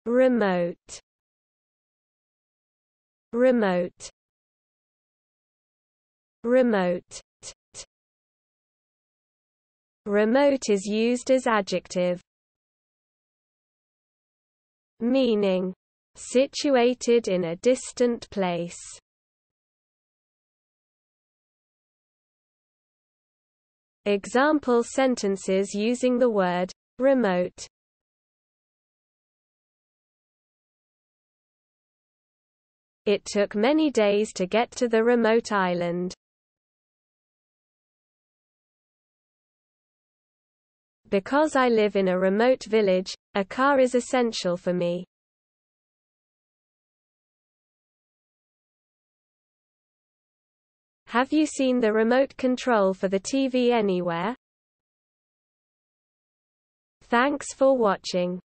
Remote. Remote. Remote. Remote is used as adjective, meaning situated in a distant place. Example sentences using the word remote. It took many days to get to the remote island. Because I live in a remote village, a car is essential for me. Have you seen the remote control for the TV anywhere? Thanks for watching.